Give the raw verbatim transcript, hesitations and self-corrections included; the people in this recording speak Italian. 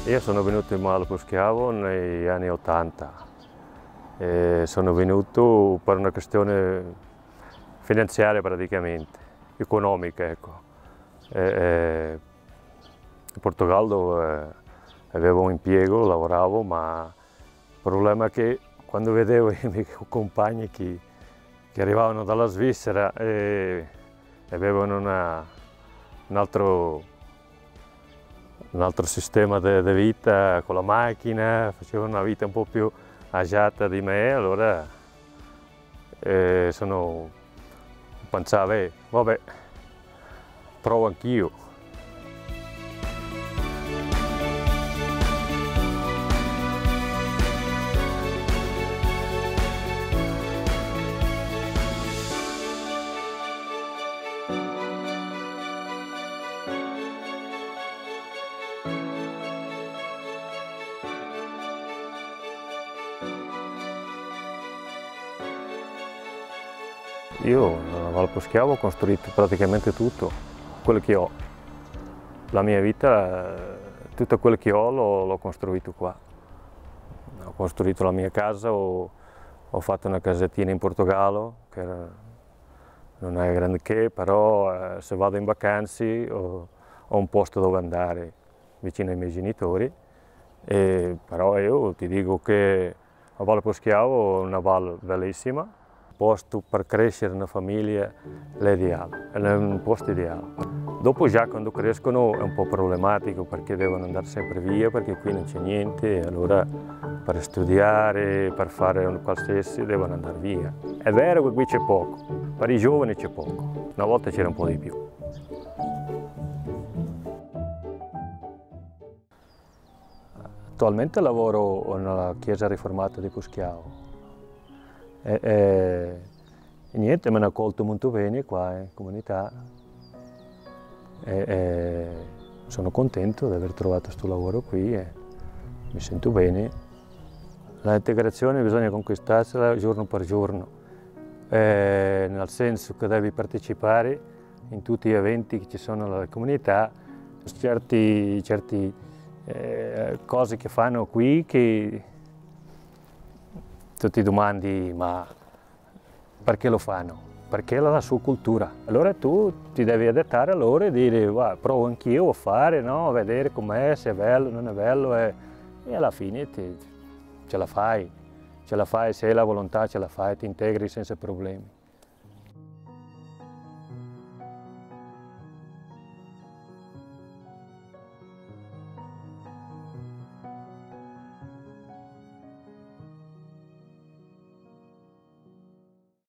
Io sono venuto in Valle Poschiavo negli anni ottanta e sono venuto per una questione finanziaria praticamente, economica, ecco. E, e, in Portogallo eh, avevo un impiego, lavoravo, ma il problema è che quando vedevo i miei compagni che, che arrivavano dalla Svizzera e avevano una, un altro un altro sistema di vita con la macchina, facevano una vita un po' più agiata di me, allora eh, sono, pensavo, eh, vabbè, provo anch'io. Io a Valle Poschiavo ho costruito praticamente tutto quello che ho. La mia vita, tutto quello che ho l'ho costruito qua. Ho costruito la mia casa, ho, ho fatto una casettina in Portogallo, che era, non è grande che, però eh, se vado in vacanze ho, ho un posto dove andare, vicino ai miei genitori. E, però io ti dico che a Valle Poschiavo è una valle bellissima. Il posto per crescere una famiglia è ideale, è un posto ideale. Dopo già quando crescono è un po' problematico perché devono andare sempre via, perché qui non c'è niente, e allora per studiare, per fare un qualsiasi devono andare via. È vero che qui c'è poco, per i giovani c'è poco, una volta c'era un po' di più. Attualmente lavoro nella chiesa riformata di Poschiavo. E, e, e niente, mi hanno accolto molto bene qua in comunità e, e sono contento di aver trovato questo lavoro qui e mi sento bene. L'integrazione bisogna conquistarsela giorno per giorno, e, nel senso che devi partecipare in tutti gli eventi che ci sono nella comunità, certi, certi eh, cose che fanno qui che tu ti domandi, ma perché lo fanno? Perché è la sua cultura. Allora tu ti devi adattare a loro e dire, va, provo anch'io a fare, no? A vedere com'è, se è bello, non è bello, e, e alla fine ti, ce la fai, ce la fai, se hai la volontà ce la fai, ti integri senza problemi.